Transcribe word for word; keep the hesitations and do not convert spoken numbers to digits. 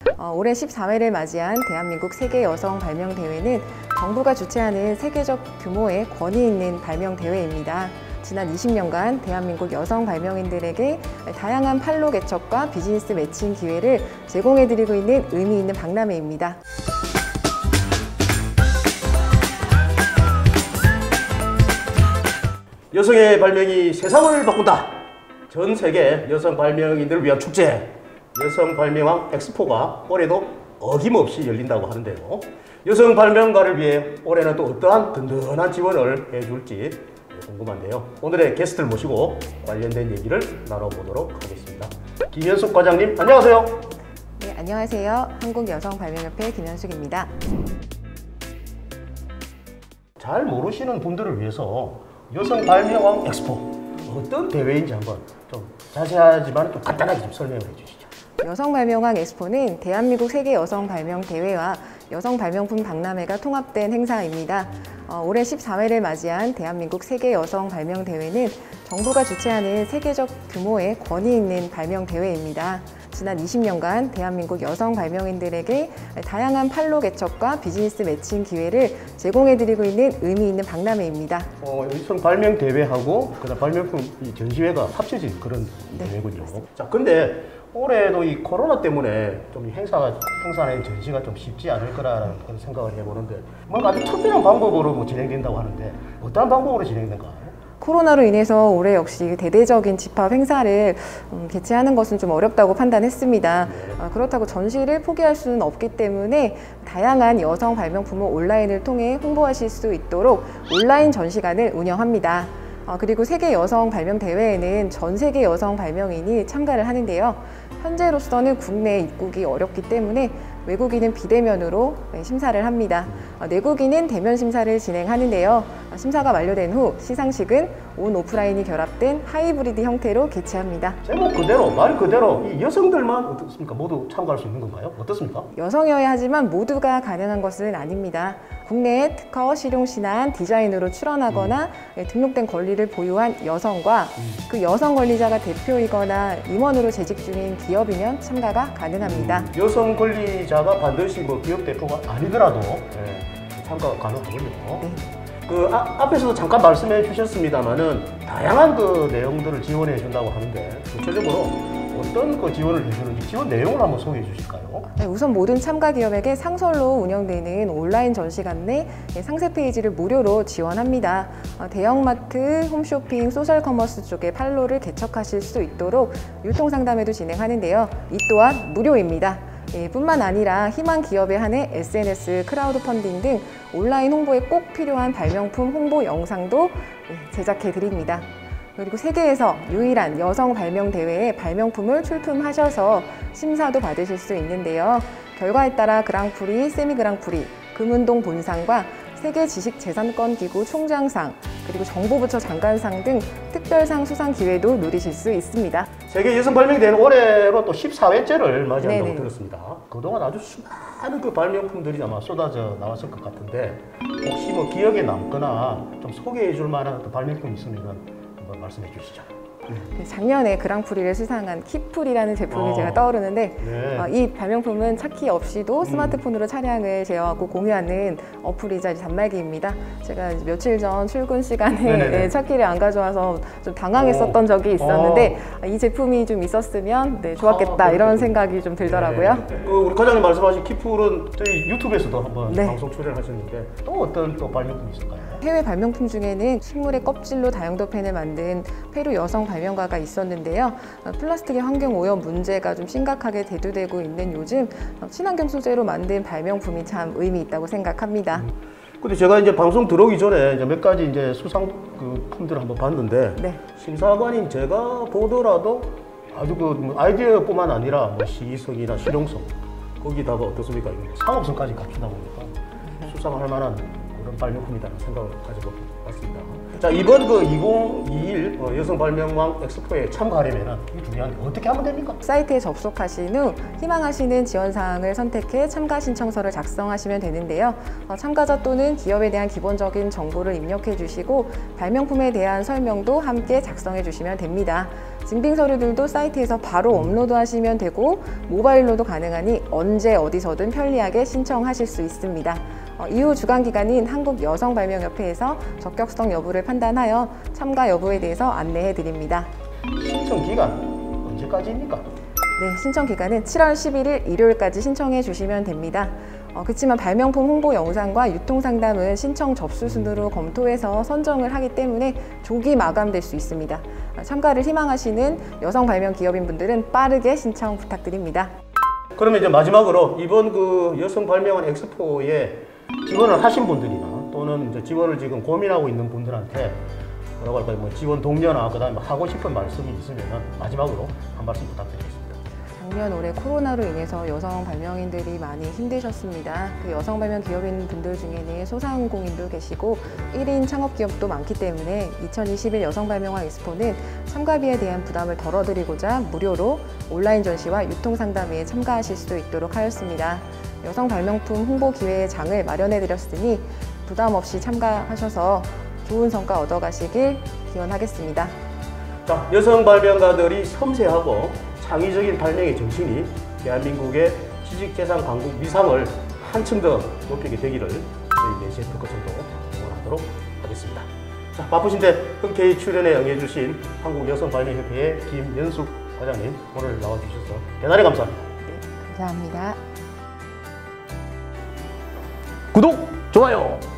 어, 올해 십사 회를 맞이한 대한민국 세계 여성 발명 대회는 정부가 주최하는 세계적 규모의 권위 있는 발명 대회입니다. 지난 이십 년간 대한민국 여성 발명인들에게 다양한 판로 개척과 비즈니스 매칭 기회를 제공해드리고 있는 의미 있는 박람회입니다. 여성의 발명이 세상을 바꾼다. 전 세계 여성 발명인들을 위한 축제 여성 발명왕 엑스포가 올해도 어김없이 열린다고 하는데요. 여성 발명가를 위해 올해는 또 어떠한 든든한 지원을 해줄지 궁금한데요. 오늘의 게스트를 모시고 관련된 얘기를 나눠보도록 하겠습니다. 김현숙 과장님, 안녕하세요. 네, 안녕하세요. 한국여성발명협회 김현숙입니다. 잘 모르시는 분들을 위해서 여성 발명왕 엑스포 어떤 대회인지 한번 좀 자세하지만 좀 간단하게 좀 설명을 해주시죠. 여성발명왕 엑스포는 대한민국 세계 여성발명대회와 여성발명품 박람회가 통합된 행사입니다. 어, 올해 십사 회를 맞이한 대한민국 세계 여성발명대회는 정부가 주최하는 세계적 규모의 권위 있는 발명대회입니다. 지난 이십 년간 대한민국 여성 발명인들에게 다양한 판로 개척과 비즈니스 매칭 기회를 제공해드리고 있는 의미 있는 박람회입니다. 어, 여성 발명 대회하고 그다음 발명품 전시회가 합쳐진 그런 네, 대회군요. 맞습니다. 자, 근데 올해도 이 코로나 때문에 좀 행사가 행사나 전시가 좀 쉽지 않을 거라는 그런 생각을 해보는데 뭔가 아주 특별한 방법으로 뭐 진행된다고 하는데 어떤 방법으로 진행된가요? 코로나로 인해서 올해 역시 대대적인 집합 행사를 음, 개최하는 것은 좀 어렵다고 판단했습니다. 어, 그렇다고 전시를 포기할 수는 없기 때문에 다양한 여성 발명품을 온라인을 통해 홍보하실 수 있도록 온라인 전시관을 운영합니다. 어, 그리고 세계 여성 발명 대회에는 전 세계 여성 발명인이 참가를 하는데요. 현재로서는 국내 입국이 어렵기 때문에 외국인은 비대면으로 심사를 합니다. 내국인은 대면 심사를 진행하는데요. 심사가 만료된 후 시상식은 온 오프라인이 결합된 하이브리드 형태로 개최합니다. 제목 그대로 말 그대로 이 여성들만 어떻습니까? 모두 참가할 수 있는 건가요? 어떻습니까? 여성이어야 하지만 모두가 가능한 것은 아닙니다. 국내에 특허, 실용, 신안, 디자인으로 출원하거나 음. 등록된 권리를 보유한 여성과 음. 그 여성 권리자가 대표이거나 임원으로 재직 중인 기업이면 참가가 가능합니다. 음. 여성 권리자가 반드시 뭐 기업 대표가 아니더라도 네, 참가가 가능하군요. 네. 그 아, 앞에서도 잠깐 말씀해 주셨습니다만은 다양한 그 내용들을 지원해 준다고 하는데 구체적으로 어떤 그 지원을 해주는지 지원 내용을 한번 소개해 주실까요? 네, 우선 모든 참가 기업에게 상설로 운영되는 온라인 전시관 내 상세 페이지를 무료로 지원합니다. 대형마트, 홈쇼핑, 소셜커머스 쪽에 판로를 개척하실 수 있도록 유통상담회도 진행하는데요. 이 또한 무료입니다. 예, 뿐만 아니라 희망 기업에 한해 에스엔에스, 크라우드 펀딩 등 온라인 홍보에 꼭 필요한 발명품 홍보 영상도 제작해 드립니다. 그리고 세계에서 유일한 여성 발명 대회에 발명품을 출품하셔서 심사도 받으실 수 있는데요. 결과에 따라 그랑프리, 세미 그랑프리, 금운동 본상과 세계 지식재산권 기구 총장상, 그리고 정보부처 장관상 등 특별상 수상 기회도 누리실 수 있습니다. 세계 여성 발명 대회는 올해로 또 십사 회째를 맞이한다고 네네. 들었습니다. 그동안 아주 수많은 그 발명품들이 아마 쏟아져 나왔을 것 같은데 혹시 뭐 기억에 남거나 좀 소개해 줄 만한 또 발명품이 있으면 한번 말씀해 주시죠. 작년에 그랑프리를 수상한 키풀이라는 제품이 어. 제가 떠오르는데 네. 어, 이 발명품은 찾기 없이도 스마트폰으로 차량을 제어하고 공유하는 어플이자 단말기입니다. 제가 며칠 전 출근 시간에 찾기를 안 가져와서 좀 당황했었던 오. 적이 있었는데 어. 이 제품이 좀 있었으면 네, 좋았겠다 아, 이런 생각이 좀 들더라고요. 네. 그 우리 과장님 말씀하신 키풀은 저희 유튜브에서도 한번 네. 방송 출연을 하셨는데 또 어떤 또 발명품이 있을까요? 해외 발명품 중에는 식물의 껍질로 다용도 펜을 만든 페루 여성 발명가가 있었는데요. 플라스틱의 환경 오염 문제가 좀 심각하게 대두되고 있는 요즘 친환경 소재로 만든 발명품이 참 의미 있다고 생각합니다. 음. 근데 제가 이제 방송 들어오기 전에 이제 몇 가지 이제 수상 그 품들을 한번 봤는데 네. 심사관인 제가 보더라도 아주 그 아이디어뿐만 아니라 뭐 시의성이나 실용성 거기다가 어떻습니까? 상업성까지 갖추다 보니까 수상할 만한 그런 발명품이라는 생각을 가지고 왔습니다. 자, 이번 그 이천이십일 여성 발명왕 엑스포에 참가하려면 중요한 게 어떻게 하면 됩니까? 사이트에 접속하신 후 희망하시는 지원 사항을 선택해 참가 신청서를 작성하시면 되는데요. 어, 참가자 또는 기업에 대한 기본적인 정보를 입력해 주시고 발명품에 대한 설명도 함께 작성해 주시면 됩니다. 증빙 서류들도 사이트에서 바로 업로드하시면 되고 모바일로도 가능하니 언제 어디서든 편리하게 신청하실 수 있습니다. 어, 이후 주관기관인 한국여성발명협회에서 적격성 여부를 판단하여 참가 여부에 대해서 안내해 드립니다. 신청 기간 언제까지입니까? 네, 신청 기간은 칠월 십일일 일요일까지 신청해 주시면 됩니다. 어, 그렇지만 발명품 홍보 영상과 유통 상담은 신청 접수 순으로 검토해서 선정을 하기 때문에 조기 마감될 수 있습니다. 어, 참가를 희망하시는 여성 발명 기업인 분들은 빠르게 신청 부탁드립니다. 그러면 이제 마지막으로 이번 그 여성 발명왕 엑스포에 지원을 하신 분들이나 또는 이제 지원을 지금 고민하고 있는 분들한테 뭐라고 할까요? 뭐 지원 동료나 그다음에 하고 싶은 말씀이 있으면 마지막으로 한 말씀 부탁드리겠습니다. 작년 올해 코로나로 인해서 여성 발명인들이 많이 힘드셨습니다. 그 여성 발명 기업인 분들 중에는 소상공인도 계시고 일 인 창업 기업도 많기 때문에 이천이십일 여성 발명왕 엑스포는 참가비에 대한 부담을 덜어드리고자 무료로 온라인 전시와 유통 상담회에 참가하실 수 있도록 하였습니다. 여성 발명품 홍보 기회의 장을 마련해 드렸으니 부담 없이 참가하셔서 좋은 성과 얻어가시길 기원하겠습니다. 자, 여성 발명가들이 섬세하고 창의적인 발명의 정신이 대한민국의 지식재산 강국 위상을 한층 더 높이게 되기를 저희 네시의 특허청도 응원하도록 하겠습니다. 자, 바쁘신데 흔쾌히 출연에 응해주신 한국여성발명협회의 김연숙 과장님, 오늘 나와주셔서 대단히 감사합니다. 네, 감사합니다. 구독, 좋아요